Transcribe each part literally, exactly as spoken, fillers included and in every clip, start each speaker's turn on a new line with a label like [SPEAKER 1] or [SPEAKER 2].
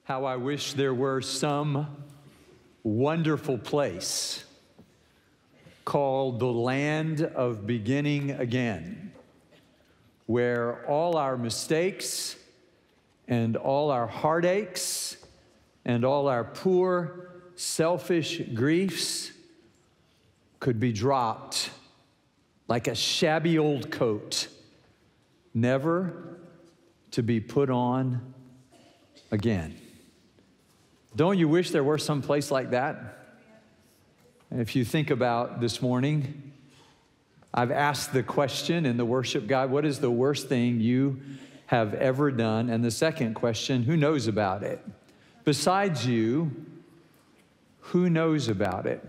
[SPEAKER 1] How I wish there were some wonderful place called the land of beginning again, where all our mistakes and all our heartaches and all our poor, selfish griefs could be dropped like a shabby old coat, never to be put on again. Don't you wish there were some place like that? If you think about this morning, I've asked the question in the worship guide, what is the worst thing you have ever done? And the second question, who knows about it? Besides you, who knows about it?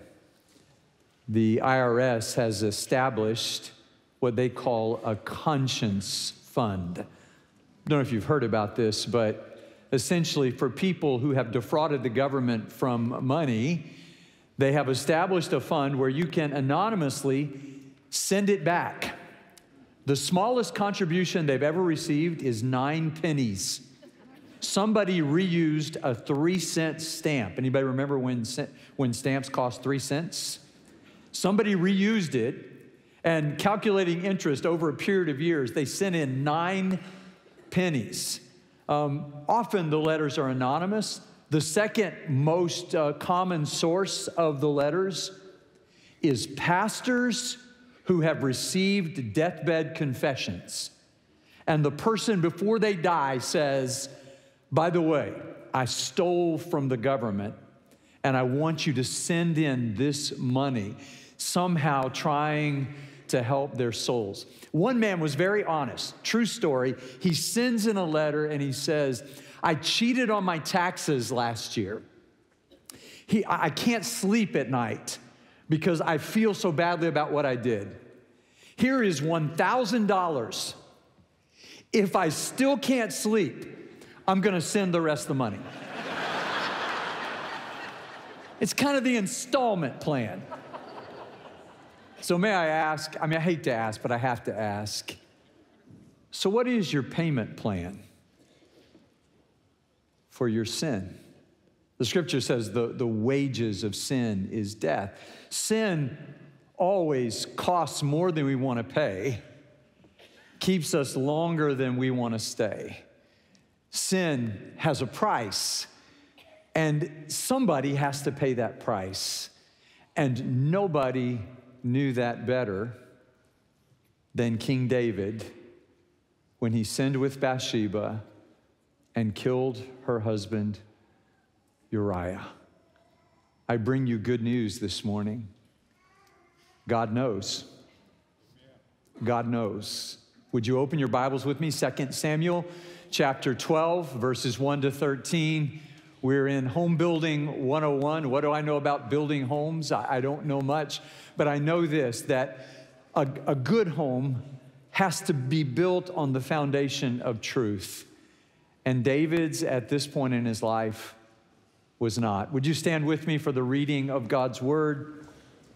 [SPEAKER 1] The I R S has established what they call a conscience fund. I don't know if you've heard about this, but essentially for people who have defrauded the government from money, they have established a fund where you can anonymously send it back. The smallest contribution they've ever received is nine pennies. Somebody reused a three cent stamp. Anybody remember when, when stamps cost three cents? Somebody reused it, and calculating interest over a period of years, they sent in nine pennies. Um, often the letters are anonymous. The second most uh, common source of the letters is pastors who have received deathbed confessions. And the person before they die says, by the way, I stole from the government and I want you to send in this money, somehow trying to help their souls. One man was very honest, true story. He sends in a letter and he says, I cheated on my taxes last year. He, I can't sleep at night because I feel so badly about what I did. Here is one thousand dollars. If I still can't sleep, I'm gonna send the rest of the money. It's kind of the installment plan. So may I ask, I mean, I hate to ask, but I have to ask. So what is your payment plan for your sin? The scripture says the, the wages of sin is death. Sin always costs more than we want to pay, keeps us longer than we want to stay. Sin has a price, and somebody has to pay that price. And nobody knew that better than King David when he sinned with Bathsheba and killed her husband, Uriah. I bring you good news this morning. God knows. God knows. Would you open your Bibles with me? Second Samuel chapter twelve, verses one to thirteen. We're in Home Building one oh one. What do I know about building homes? I, I don't know much, but I know this, that a, a good home has to be built on the foundation of truth. And David's, at this point in his life, was not. Would you stand with me for the reading of God's word?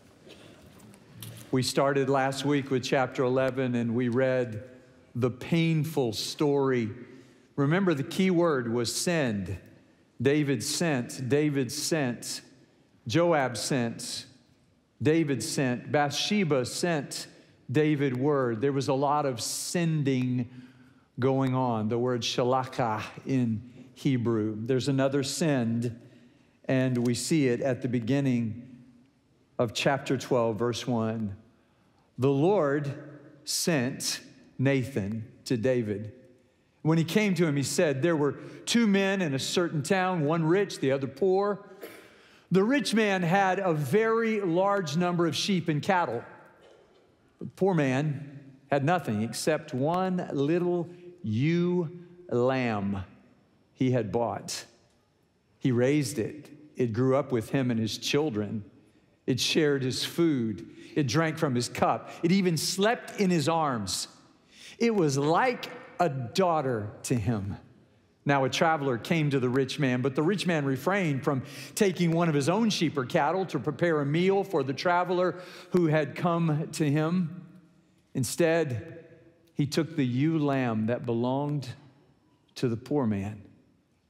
[SPEAKER 1] We started last week with chapter eleven, and we read the painful story. Remember, the key word was send. David sent, David sent, Joab sent, David sent, Bathsheba sent David word. There was a lot of sending going on, the word shalakah in Hebrew. There's another send, and we see it at the beginning of chapter twelve, verse one. The Lord sent Nathan to David. When he came to him, he said, there were two men in a certain town, one rich, the other poor. The rich man had a very large number of sheep and cattle. The poor man had nothing except one little ewe lamb he had bought. He raised it. It grew up with him and his children. It shared his food. It drank from his cup. It even slept in his arms. It was like a daughter to him. Now a traveler came to the rich man, but the rich man refrained from taking one of his own sheep or cattle to prepare a meal for the traveler who had come to him. Instead, he took the ewe lamb that belonged to the poor man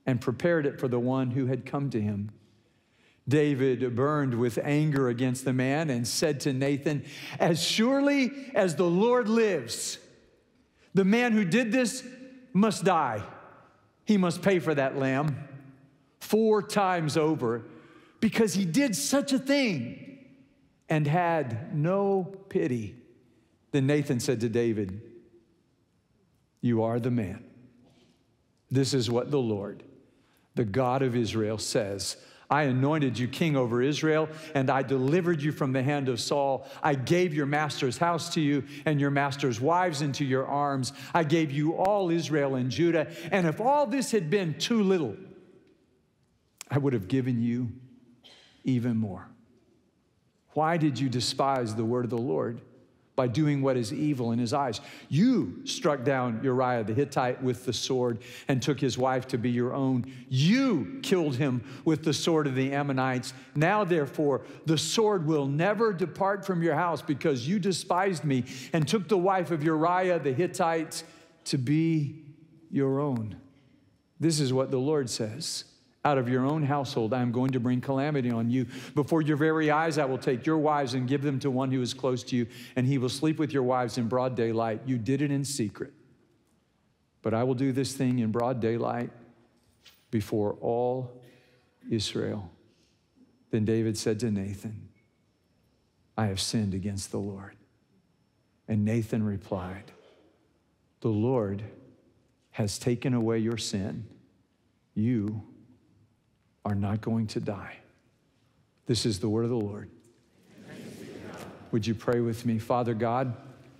[SPEAKER 1] and prepared it for the one who had come to him. David burned with anger against the man and said to Nathan, "As surely as the Lord lives, the man who did this must die. He must pay for that lamb four times over, because he did such a thing and had no pity." Then Nathan said to David, "You are the man. This is what the Lord, the God of Israel, says. I anointed you king over Israel, and I delivered you from the hand of Saul. I gave your master's house to you and your master's wives into your arms. I gave you all Israel and Judah. And if all this had been too little, I would have given you even more. Why did you despise the word of the Lord by doing what is evil in his eyes? You struck down Uriah the Hittite with the sword and took his wife to be your own. You killed him with the sword of the Ammonites. Now, therefore, the sword will never depart from your house, because you despised me and took the wife of Uriah the Hittite to be your own. This is what the Lord says. Out of your own household, I am going to bring calamity on you. Before your very eyes, I will take your wives and give them to one who is close to you, and he will sleep with your wives in broad daylight. You did it in secret, but I will do this thing in broad daylight before all Israel." Then David said to Nathan, "I have sinned against the Lord." And Nathan replied, "The Lord has taken away your sin. You are not going to die." This is the word of the Lord. Would you pray with me? Father God,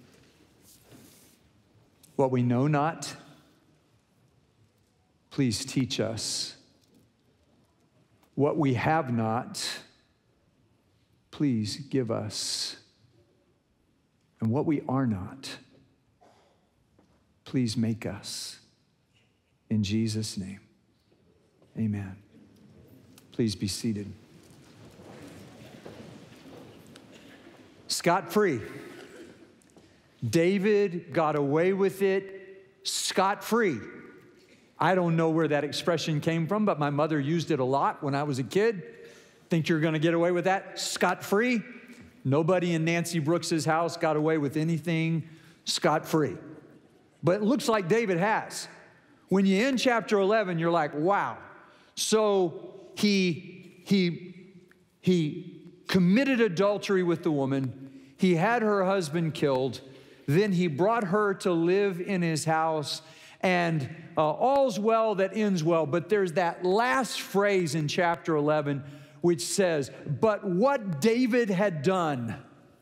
[SPEAKER 1] what we know not, please teach us. What we have not, please give us. And what we are not, please make us. In Jesus' name, amen. Please be seated. Scot-free. David got away with it scot-free. I don't know where that expression came from, but my mother used it a lot when I was a kid. Think you're going to get away with that scot-free? Nobody in Nancy Brooks's house got away with anything scot-free. But it looks like David has. When you end chapter eleven, you're like, wow. So he, he, he committed adultery with the woman. He had her husband killed. Then he brought her to live in his house. And uh, all's well that ends well. But there's that last phrase in chapter eleven which says, "But what David had done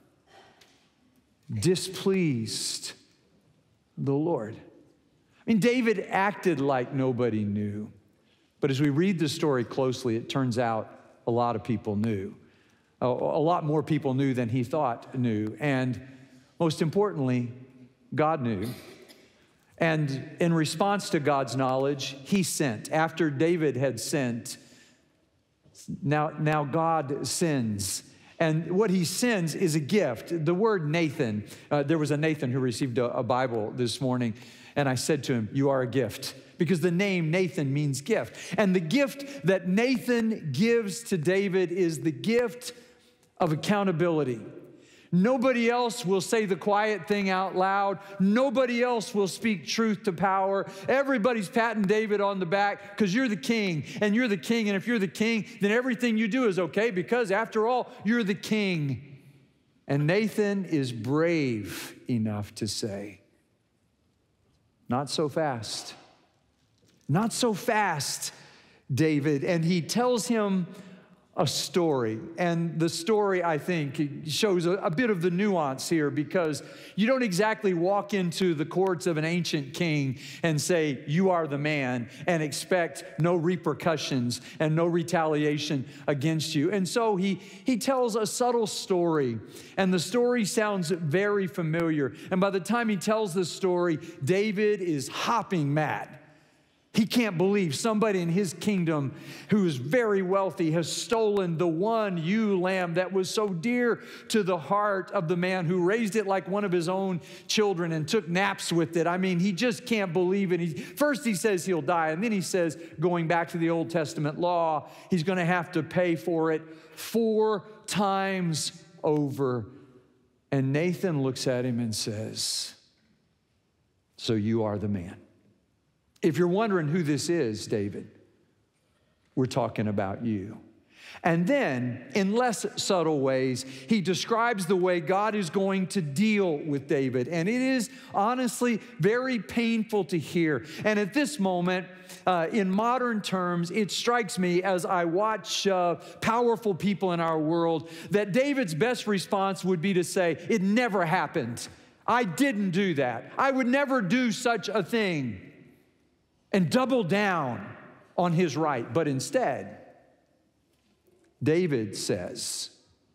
[SPEAKER 1] displeased the Lord." I mean, David acted like nobody knew. But as we read the story closely, it turns out a lot of people knew. A, a lot more people knew than he thought knew. And most importantly, God knew. And in response to God's knowledge, he sent. After David had sent, now, now God sends. And what he sends is a gift. The word Nathan, uh, there was a Nathan who received a, a Bible this morning, and I said to him, "You are a gift." Because the name Nathan means gift. And the gift that Nathan gives to David is the gift of accountability. Nobody else will say the quiet thing out loud. Nobody else will speak truth to power. Everybody's patting David on the back because you're the king, and you're the king. And if you're the king, then everything you do is okay, because after all, you're the king. And Nathan is brave enough to say, "Not so fast. Not so fast, David." And he tells him a story. And the story, I think, shows a, a bit of the nuance here, because you don't exactly walk into the courts of an ancient king and say, "You are the man," and expect no repercussions and no retaliation against you. And so he, he tells a subtle story, and the story sounds very familiar. And by the time he tells the story, David is hopping mad. He can't believe somebody in his kingdom who is very wealthy has stolen the one ewe lamb that was so dear to the heart of the man who raised it like one of his own children and took naps with it. I mean, he just can't believe it. He, first he says he'll die, and then he says, going back to the Old Testament law, he's going to have to pay for it four times over. And Nathan looks at him and says, so you are the man. If you're wondering who this is, David, we're talking about you. And then, in less subtle ways, he describes the way God is going to deal with David. And it is honestly very painful to hear. And at this moment, uh, in modern terms, it strikes me as I watch uh, powerful people in our world that David's best response would be to say, it never happened. I didn't do that. I would never do such a thing. And double down on his right. But instead, David says,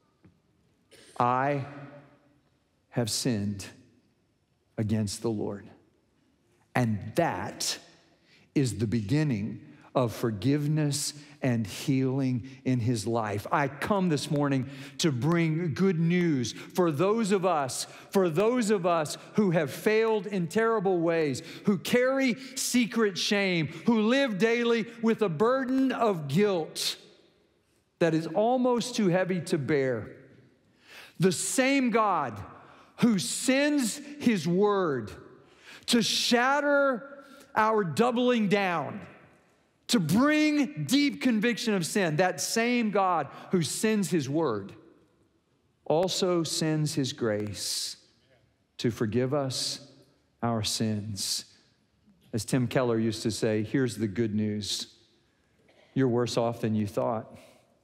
[SPEAKER 1] I have sinned against the Lord. And that is the beginning of forgiveness and healing in his life. I come this morning to bring good news for those of us, for those of us who have failed in terrible ways, who carry secret shame, who live daily with a burden of guilt that is almost too heavy to bear. The same God who sends his word to shatter our doubling down, to bring deep conviction of sin, that same God who sends his word also sends his grace to forgive us our sins. As Tim Keller used to say, here's the good news. You're worse off than you thought,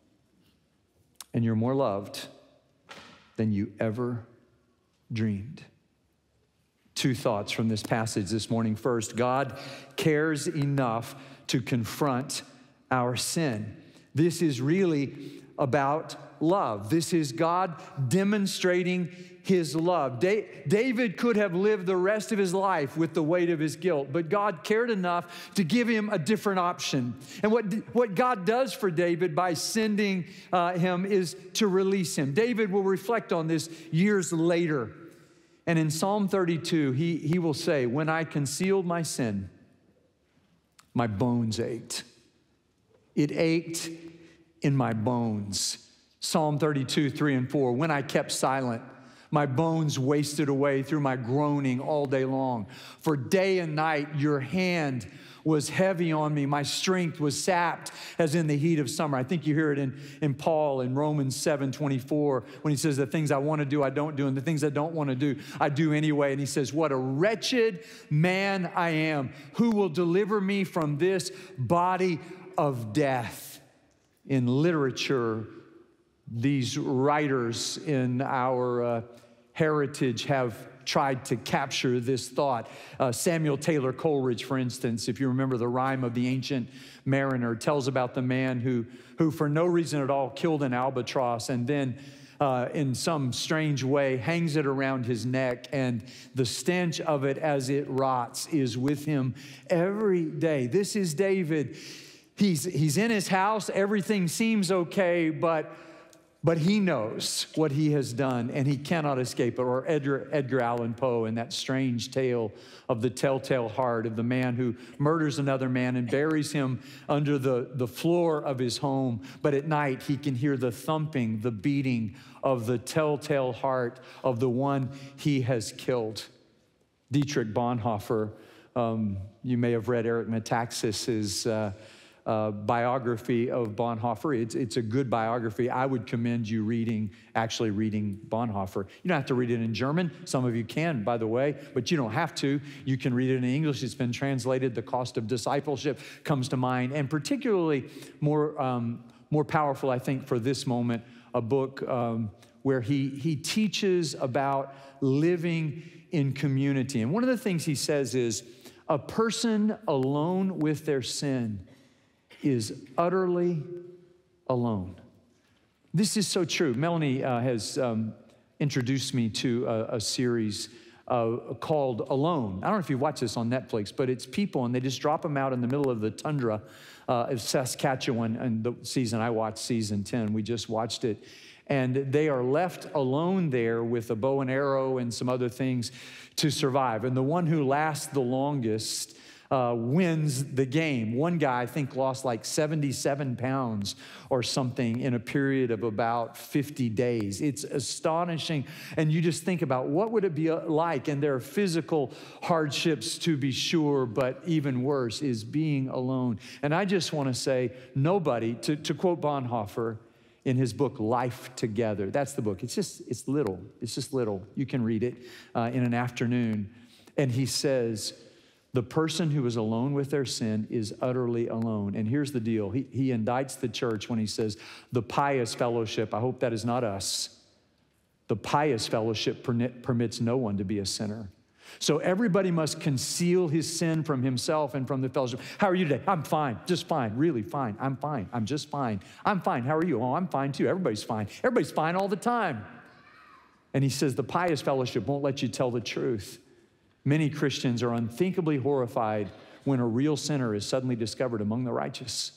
[SPEAKER 1] and you're more loved than you ever dreamed. Two thoughts from this passage this morning. First, God cares enough to confront our sin. This is really about love. This is God demonstrating his love. Da- David could have lived the rest of his life with the weight of his guilt, but God cared enough to give him a different option. And what, what God does for David by sending uh, him is to release him. David will reflect on this years later. And in Psalm thirty-two, he, he will say, when I concealed my sin, my bones ached. It ached in my bones. Psalm thirty-two, three and four, when I kept silent, my bones wasted away through my groaning all day long. For day and night, your hand was heavy on me. My strength was sapped as in the heat of summer. I think you hear it in, in Paul in Romans seven twenty-four when he says, the things I want to do, I don't do, and the things I don't want to do, I do anyway. And he says, what a wretched man I am. Who will deliver me from this body of death? In literature, these writers in our uh, heritage have tried to capture this thought. Uh, Samuel Taylor Coleridge, for instance, if you remember the rhyme of the Ancient Mariner, tells about the man who, who for no reason at all killed an albatross and then uh, in some strange way hangs it around his neck, and the stench of it as it rots is with him every day. This is David. He's, he's in his house. Everything seems okay, but But he knows what he has done, and he cannot escape it. Or Edgar, Edgar Allan Poe in that strange tale of the telltale heart of the man who murders another man and buries him under the, the floor of his home. But at night, he can hear the thumping, the beating of the telltale heart of the one he has killed. Dietrich Bonhoeffer, um, you may have read Eric Metaxas's uh, Uh, biography of Bonhoeffer. It's, it's a good biography. I would commend you reading, actually reading Bonhoeffer. You don't have to read it in German. Some of you can, by the way, but you don't have to. You can read it in English. It's been translated. The Cost of Discipleship comes to mind, and particularly more, um, more powerful, I think, for this moment, a book um, where he, he teaches about living in community. And one of the things he says is, a person alone with their sin is utterly alone. This is so true. Melanie uh, has um, introduced me to a, a series uh, called Alone. I don't know if you've watched this on Netflix, but it's people, and they just drop them out in the middle of the tundra uh, of Saskatchewan. And the season I watched, season ten, we just watched it. And they are left alone there with a bow and arrow and some other things to survive. And the one who lasts the longest uh, wins the game. One guy, I think, lost like seventy-seven pounds or something in a period of about fifty days. It's astonishing. And you just think about what would it be like? And there are physical hardships to be sure, but even worse is being alone. And I just want to say, nobody, to, to quote Bonhoeffer, in his book, Life Together. That's the book. It's just, it's little. It's just little. You can read it uh, in an afternoon. And he says, the person who is alone with their sin is utterly alone. And here's the deal. He, he indicts the church when he says, the pious fellowship, I hope that is not us. The pious fellowship permit, permits no one to be a sinner. So everybody must conceal his sin from himself and from the fellowship. How are you today? I'm fine, just fine, really fine. I'm fine, I'm just fine. I'm fine, how are you? Oh, I'm fine too, everybody's fine. Everybody's fine all the time. And he says the pious fellowship won't let you tell the truth. Many Christians are unthinkably horrified when a real sinner is suddenly discovered among the righteous.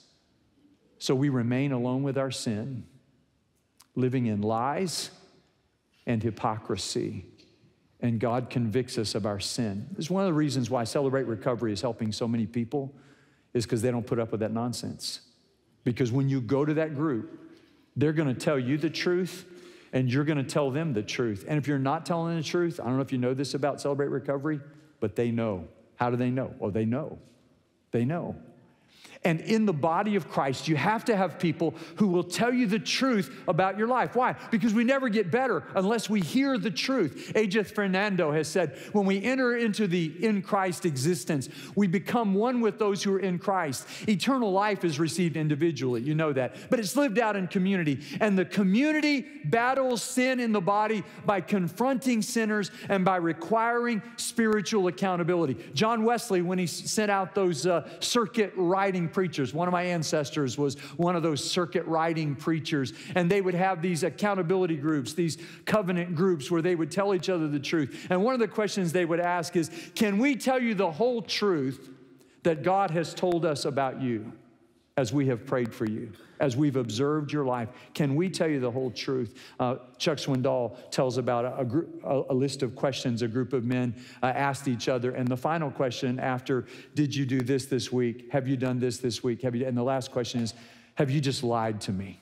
[SPEAKER 1] So we remain alone with our sin, living in lies and hypocrisy. And God convicts us of our sin. This is one of the reasons why Celebrate Recovery is helping so many people, is because they don't put up with that nonsense. Because when you go to that group, they're gonna tell you the truth, and you're gonna tell them the truth. And if you're not telling the truth, I don't know if you know this about Celebrate Recovery, but they know. How do they know? Well, they know. They know. And in the body of Christ, you have to have people who will tell you the truth about your life. Why? Because we never get better unless we hear the truth. Ajith Fernando has said, when we enter into the in Christ existence, we become one with those who are in Christ. Eternal life is received individually, you know that, but it's lived out in community. And the community battles sin in the body by confronting sinners and by requiring spiritual accountability. John Wesley, when he sent out those uh, circuit riding preachers. One of my ancestors was one of those circuit riding preachers, and they would have these accountability groups, these covenant groups where they would tell each other the truth. And one of the questions they would ask is, can we tell you the whole truth that God has told us about you as we have prayed for you, as we've observed your life? Can we tell you the whole truth? Uh, Chuck Swindoll tells about a, a, group, a, a list of questions a group of men uh, asked each other. And the final question after, did you do this this week? Have you done this this week? Have you? And the last question is, have you just lied to me?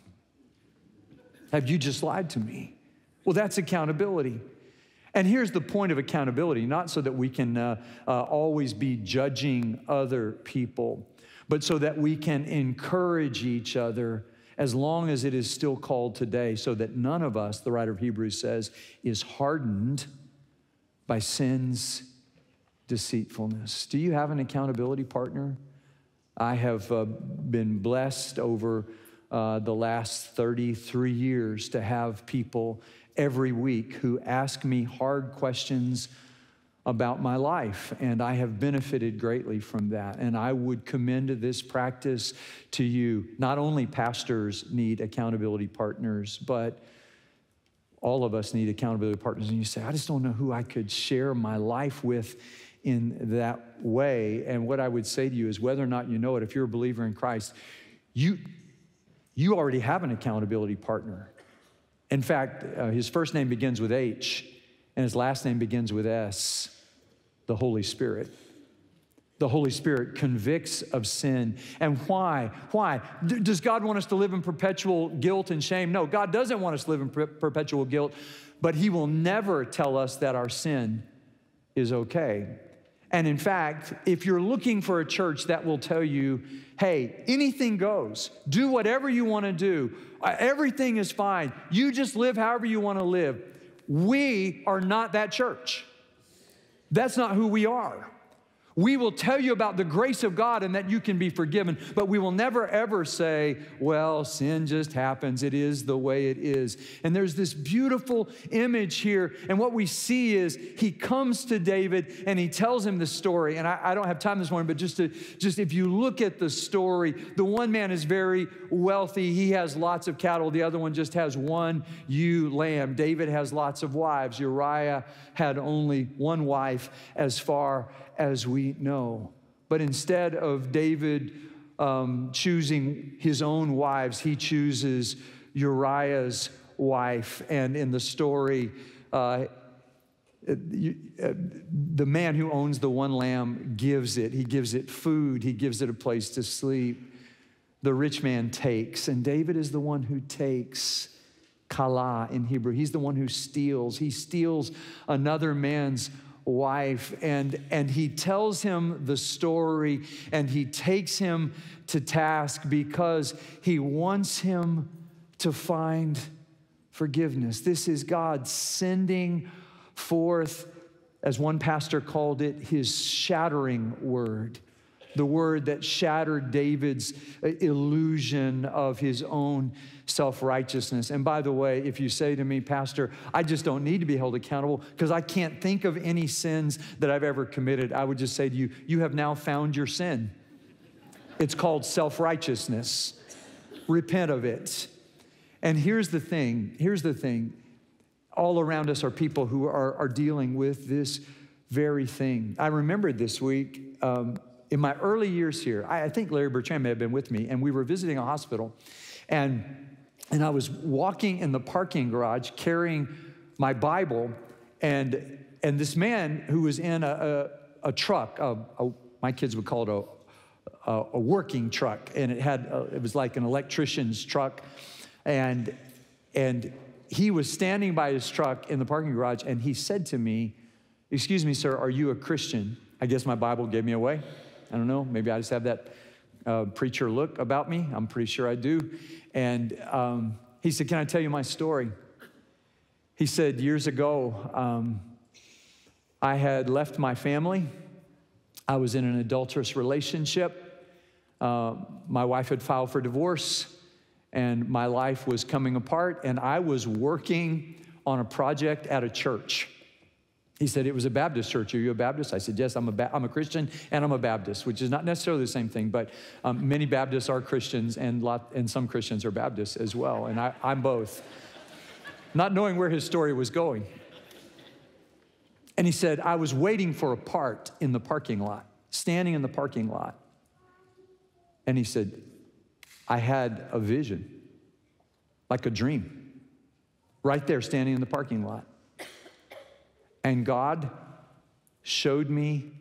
[SPEAKER 1] Have you just lied to me? Well, that's accountability. And here's the point of accountability, not so that we can uh, uh, always be judging other people, but so that we can encourage each other as long as it is still called today, so that none of us, the writer of Hebrews says, is hardened by sin's deceitfulness. Do you have an accountability partner? I have uh, been blessed over uh, the last thirty-three years to have people every week who ask me hard questions about my life, and I have benefited greatly from that. And I would commend this practice to you. Not only pastors need accountability partners, but all of us need accountability partners. And you say, I just don't know who I could share my life with in that way. And what I would say to you is, whether or not you know it, if you're a believer in Christ, you, you already have an accountability partner. In fact, uh, his first name begins with H, and his last name begins with S, the Holy Spirit. The Holy Spirit convicts of sin. And why? Why? D- does God want us to live in perpetual guilt and shame? No, God doesn't want us to live in per- perpetual guilt, but he will never tell us that our sin is okay. And in fact, if you're looking for a church that will tell you, hey, anything goes, do whatever you want to do, everything is fine, you just live however you want to live, we are not that church. That's not who we are. We will tell you about the grace of God and that you can be forgiven, but we will never ever say, well, sin just happens. It is the way it is. And there's this beautiful image here. And what we see is he comes to David and he tells him the story. And I, I don't have time this morning, but just to, just if you look at the story, the one man is very wealthy. He has lots of cattle. The other one just has one ewe lamb. David has lots of wives. Uriah had only one wife as far as we know. But instead of David um, choosing his own wives, he chooses Uriah's wife. And in the story, uh, you, uh, the man who owns the one lamb gives it. He gives it food. He gives it a place to sleep. The rich man takes, and David is the one who takes. Kala in Hebrew. He's the one who steals. He steals another man's wife, and, and he tells him the story, and he takes him to task because he wants him to find forgiveness. This is God sending forth, as one pastor called it, his shattering word. The word that shattered David's illusion of his own self-righteousness. And by the way, if you say to me, Pastor, I just don't need to be held accountable because I can't think of any sins that I've ever committed, I would just say to you, you have now found your sin. It's called self-righteousness. Repent of it. And here's the thing, here's the thing. All around us are people who are, are dealing with this very thing. I remembered this week, um, in my early years here, I, I think Larry Bertrand may have been with me, and we were visiting a hospital, and, and I was walking in the parking garage carrying my Bible, and, and this man who was in a, a, a truck, a, a, my kids would call it a, a, a working truck, and it had a, it was like an electrician's truck, and, and he was standing by his truck in the parking garage, and he said to me, excuse me, sir, are you a Christian? I guess my Bible gave me away. I don't know, maybe I just have that uh, preacher look about me. I'm pretty sure I do. And um, he said, can I tell you my story? He said, years ago, um, I had left my family. I was in an adulterous relationship. Uh, my wife had filed for divorce, and my life was coming apart, and I was working on a project at a church. He said, it was a Baptist church. Are you a Baptist? I said, yes, I'm a, ba I'm a Christian and I'm a Baptist, which is not necessarily the same thing, but um, many Baptists are Christians and, lot, and some Christians are Baptists as well, and I, I'm both. Not knowing where his story was going. And he said, I was waiting for a part in the parking lot, standing in the parking lot. And he said, I had a vision, like a dream, right there standing in the parking lot. And God showed me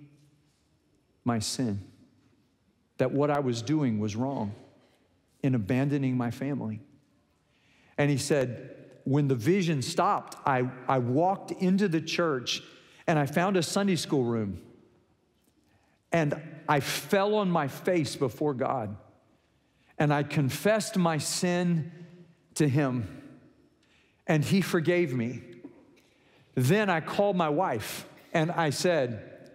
[SPEAKER 1] my sin, that what I was doing was wrong in abandoning my family. And he said, when the vision stopped, I, I walked into the church and I found a Sunday school room. And I fell on my face before God. And I confessed my sin to him. And he forgave me. Then I called my wife and I said,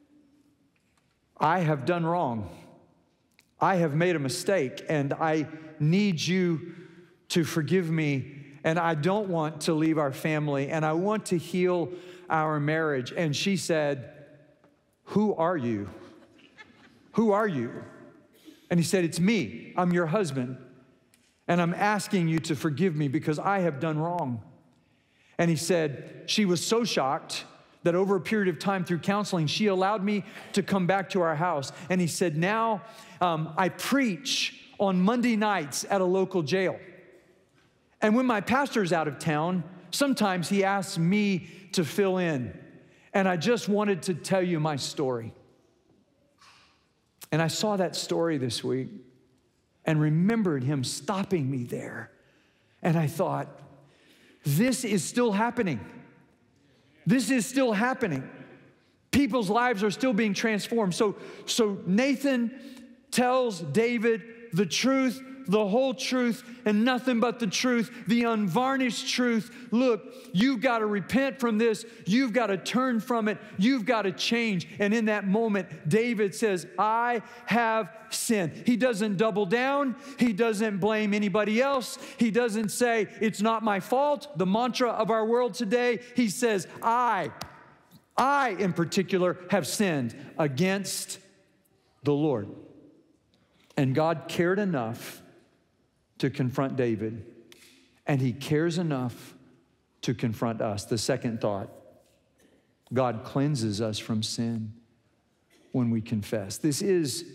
[SPEAKER 1] I have done wrong. I have made a mistake and I need you to forgive me, and I don't want to leave our family, and I want to heal our marriage. And she said, who are you? Who are you? And he said, it's me. I'm your husband. And I'm asking you to forgive me because I have done wrong. And he said, she was so shocked that over a period of time through counseling, she allowed me to come back to our house. And he said, now um, I preach on Monday nights at a local jail. And when my pastor's out of town, sometimes he asks me to fill in. And I just wanted to tell you my story. And I saw that story this week and remembered him stopping me there. And I thought, this is still happening. This is still happening. People's lives are still being transformed. So, so Nathan tells David the truth the whole truth, and nothing but the truth, the unvarnished truth. Look, you've got to repent from this. You've got to turn from it. You've got to change. And in that moment, David says, I have sinned. He doesn't double down. He doesn't blame anybody else. He doesn't say, it's not my fault, the mantra of our world today. He says, I, I in particular have sinned against the Lord. And God cared enough to confront David, and he cares enough to confront us. The second thought, God cleanses us from sin when we confess. This is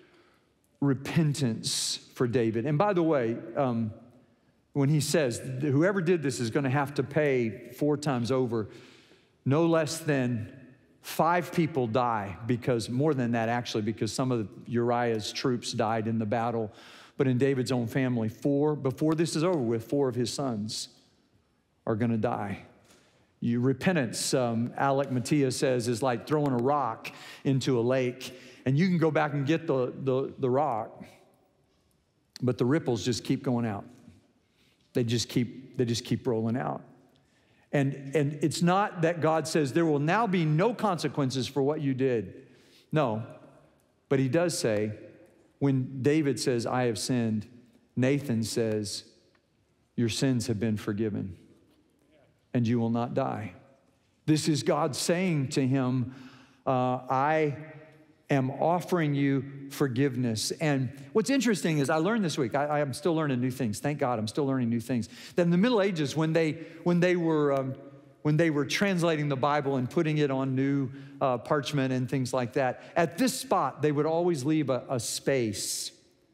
[SPEAKER 1] repentance for David. And by the way, um, when he says, whoever did this is going to have to pay four times over, no less than five people die, because more than that actually, because some of Uriah's troops died in the battle. But in David's own family, four, before this is over with, four of his sons are gonna die. You, repentance, um, Alec Mattia says, is like throwing a rock into a lake, and you can go back and get the, the, the rock, but the ripples just keep going out. They just keep, they just keep rolling out. And, and it's not that God says there will now be no consequences for what you did. No, but he does say, when David says, I have sinned, Nathan says, your sins have been forgiven and you will not die. This is God saying to him, uh, I am offering you forgiveness. And what's interesting is I learned this week, I, I am still learning new things. Thank God, I'm still learning new things. That in the Middle Ages, when they, when they, were, um, when they were translating the Bible and putting it on new uh, parchment and things like that, at this spot, they would always leave a, a space,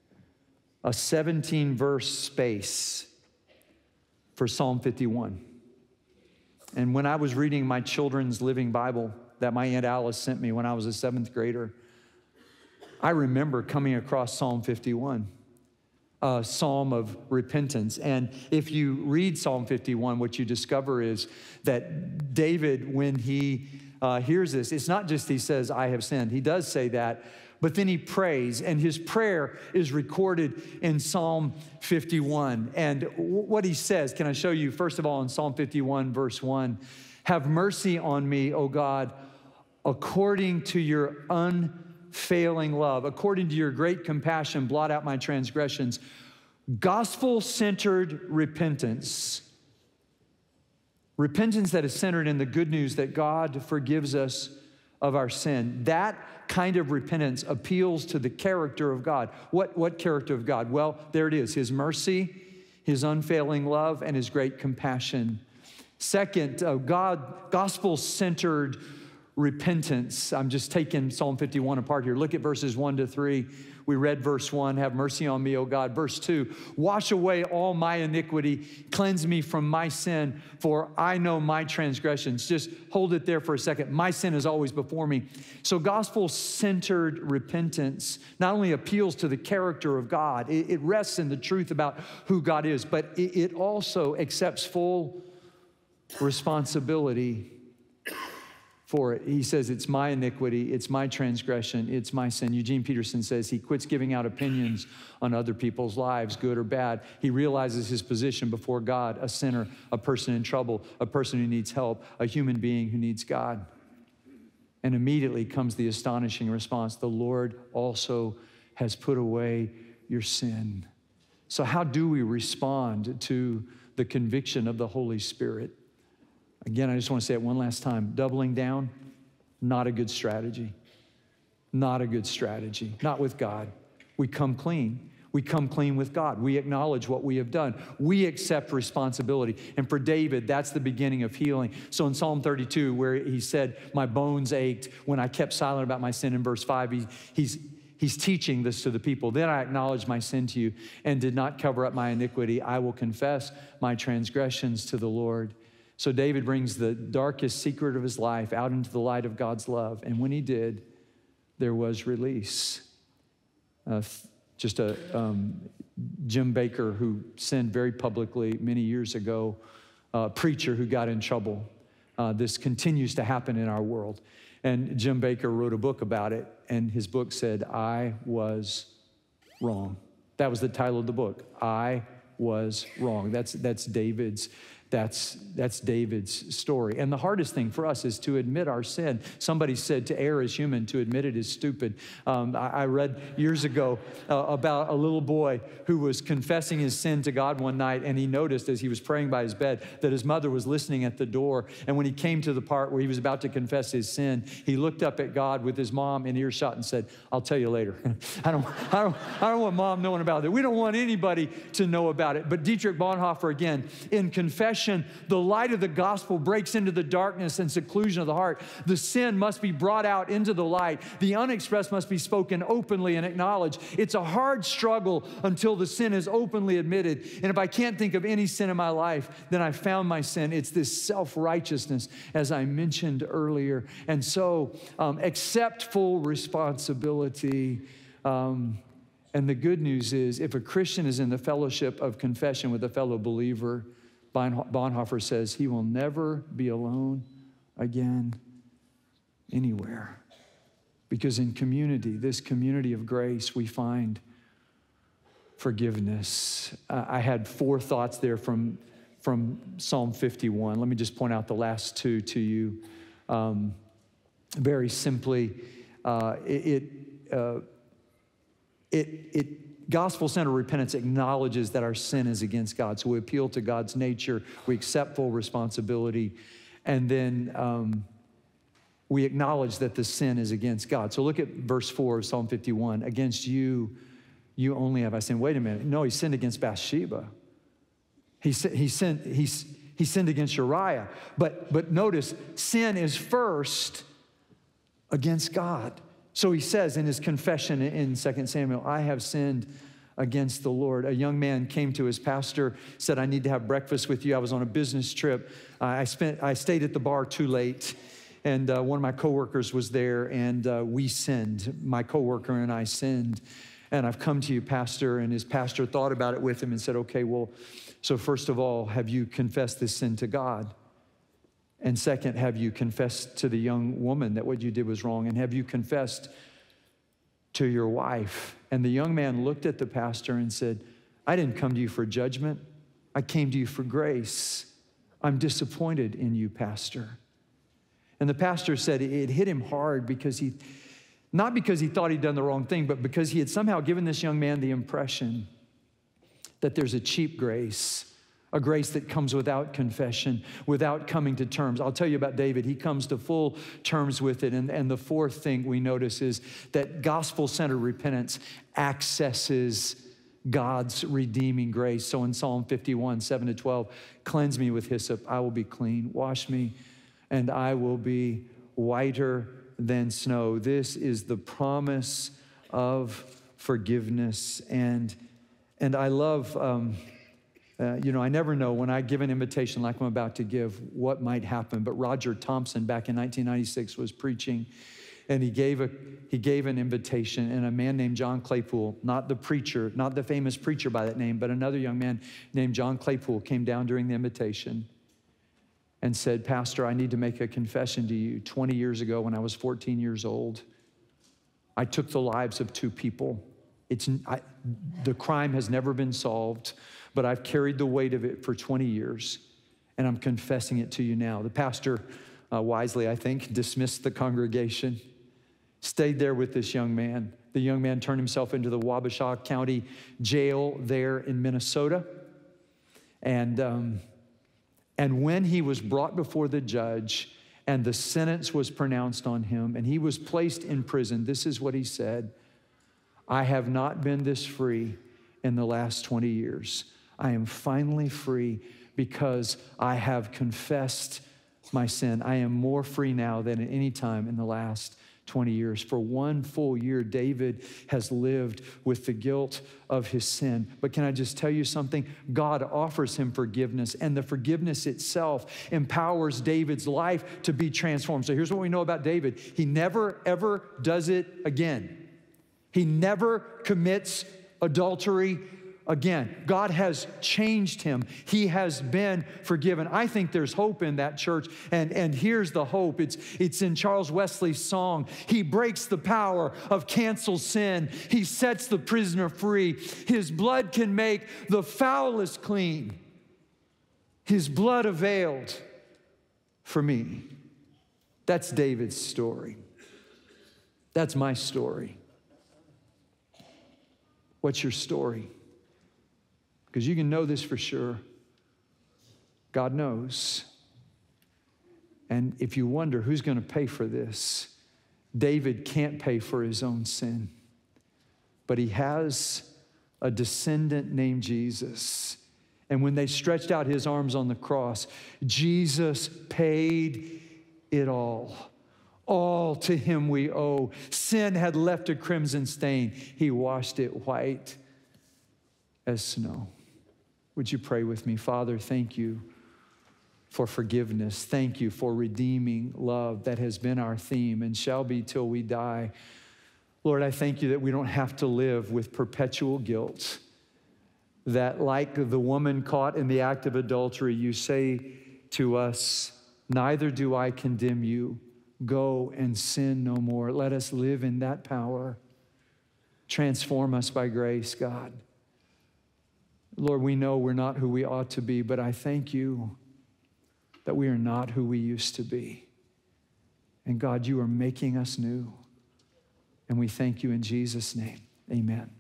[SPEAKER 1] a seventeen verse space for Psalm fifty-one. And when I was reading my children's living Bible that my Aunt Alice sent me when I was a seventh grader, I remember coming across Psalm fifty-one, a psalm of repentance. And if you read Psalm fifty-one, what you discover is that David, when he uh, hears this, it's not just he says, I have sinned. He does say that, but then he prays, and his prayer is recorded in Psalm fifty-one. And what he says, can I show you? First of all, in Psalm fifty-one, verse one, have mercy on me, O God, according to your unfailing love, according to your great compassion, blot out my transgressions. Gospel-centered repentance. Repentance that is centered in the good news that God forgives us of our sin. That kind of repentance appeals to the character of God. What, what character of God? Well, there it is, his mercy, his unfailing love, and his great compassion. Second, uh, God, gospel-centered repentance. I'm just taking Psalm fifty-one apart here. Look at verses one to three. We read verse one, have mercy on me, O God. Verse two, wash away all my iniquity, cleanse me from my sin, for I know my transgressions. Just hold it there for a second. My sin is always before me. So gospel-centered repentance not only appeals to the character of God, it, it rests in the truth about who God is, but it, it also accepts full responsibility for it. He says, it's my iniquity, it's my transgression, it's my sin. Eugene Peterson says he quits giving out opinions on other people's lives, good or bad. He realizes his position before God, a sinner, a person in trouble, a person who needs help, a human being who needs God. And immediately comes the astonishing response, the Lord also has put away your sin. So how do we respond to the conviction of the Holy Spirit? Again, I just want to say it one last time. Doubling down, not a good strategy. Not a good strategy. Not with God. We come clean. We come clean with God. We acknowledge what we have done. We accept responsibility. And for David, that's the beginning of healing. So in Psalm thirty-two, where he said, my bones ached when I kept silent about my sin, in verse five, he, he's, he's teaching this to the people. Then I acknowledged my sin to you and did not cover up my iniquity. I will confess my transgressions to the Lord. So David brings the darkest secret of his life out into the light of God's love. And when he did, there was release. Uh, just a um, Jim Baker, who sinned very publicly many years ago, a preacher who got in trouble. Uh, this continues to happen in our world. And Jim Baker wrote a book about it, and his book said, I was wrong. That was the title of the book. I was wrong. That's, that's David's That's, that's David's story. And the hardest thing for us is to admit our sin. Somebody said to err is human, to admit it is stupid. Um, I, I read years ago uh, about a little boy who was confessing his sin to God one night, and he noticed as he was praying by his bed that his mother was listening at the door. And when he came to the part where he was about to confess his sin, he looked up at God with his mom in earshot and said, I'll tell you later. I don't, I don't, I don't want mom knowing about it. We don't want anybody to know about it. But Dietrich Bonhoeffer, again, in confession, the light of the gospel breaks into the darkness and seclusion of the heart. The sin must be brought out into the light. The unexpressed must be spoken openly and acknowledged. It's a hard struggle until the sin is openly admitted. And if I can't think of any sin in my life, then I found my sin. It's this self-righteousness, as I mentioned earlier. And so um, accept full responsibility. Um, and the good news is, if a Christian is in the fellowship of confession with a fellow believer, Bonhoeffer says he will never be alone again anywhere. Because in community, this community of grace, we find forgiveness. Uh, I had four thoughts there from, from Psalm fifty-one. Let me just point out the last two to you. Um, very simply, uh, it, it, uh, it, it gospel-centered repentance acknowledges that our sin is against God. So we appeal to God's nature, we accept full responsibility, and then um, we acknowledge that the sin is against God. So look at verse four of Psalm fifty-one. Against you, you only have I sinned. Wait a minute. No, he sinned against Bathsheba. He, he, sinned, he, he sinned against Uriah. But, but notice, sin is first against God. So he says in his confession in Second Samuel, I have sinned against the Lord. A young man came to his pastor, said, I need to have breakfast with you. I was on a business trip. Uh, I spent, I stayed at the bar too late, and uh, one of my coworkers was there, and uh, we sinned. My coworker and I sinned, and I've come to you, pastor. And his pastor thought about it with him and said, okay, well, so first of all, have you confessed this sin to God? And second, have you confessed to the young woman that what you did was wrong? And have you confessed to your wife? And the young man looked at the pastor and said, I didn't come to you for judgment. I came to you for grace. I'm disappointed in you, pastor. And the pastor said it hit him hard because he, not because he thought he'd done the wrong thing, but because he had somehow given this young man the impression that there's a cheap grace, a grace that comes without confession, without coming to terms. I'll tell you about David. He comes to full terms with it. And, and the fourth thing we notice is that gospel-centered repentance accesses God's redeeming grace. So in Psalm fifty-one, seven to twelve, cleanse me with hyssop, I will be clean. Wash me, and I will be whiter than snow. This is the promise of forgiveness. And, and I love... Um, Uh, you know, I never know when I give an invitation like I'm about to give what might happen. But Roger Thompson back in nineteen ninety-six was preaching, and he gave, a, he gave an invitation, and a man named John Claypool, not the preacher, not the famous preacher by that name, but another young man named John Claypool came down during the invitation and said, Pastor, I need to make a confession to you. twenty years ago when I was fourteen years old, I took the lives of two people. It's, I, the crime has never been solved, but I've carried the weight of it for twenty years, and I'm confessing it to you now. The pastor, uh, wisely, I think, dismissed the congregation, stayed there with this young man. The young man turned himself into the Wabasha County Jail there in Minnesota. And, um, and when he was brought before the judge and the sentence was pronounced on him and he was placed in prison, this is what he said: I have not been this free in the last twenty years. I am finally free because I have confessed my sin. I am more free now than at any time in the last twenty years. For one full year, David has lived with the guilt of his sin. But can I just tell you something? God offers him forgiveness, and the forgiveness itself empowers David's life to be transformed. So here's what we know about David. He never, ever does it again. He never commits adultery again. God has changed him. He has been forgiven. I think there's hope in that, church. And, and here's the hope. It's, it's in Charles Wesley's song. He breaks the power of canceled sin. He sets the prisoner free. His blood can make the foulest clean. His blood availed for me. That's David's story. That's my story. What's your story? Because you can know this for sure. God knows. And if you wonder who's going to pay for this, David can't pay for his own sin. But he has a descendant named Jesus. And when they stretched out his arms on the cross, Jesus paid it all. All to him we owe. Sin had left a crimson stain. He washed it white as snow. Would you pray with me? Father, thank you for forgiveness. Thank you for redeeming love that has been our theme and shall be till we die. Lord, I thank you that we don't have to live with perpetual guilt. That like the woman caught in the act of adultery, you say to us, neither do I condemn you. Go and sin no more. Let us live in that power. Transform us by grace, God. Lord, we know we're not who we ought to be, but I thank you that we are not who we used to be. And God, you are making us new. And we thank you in Jesus' name. Amen.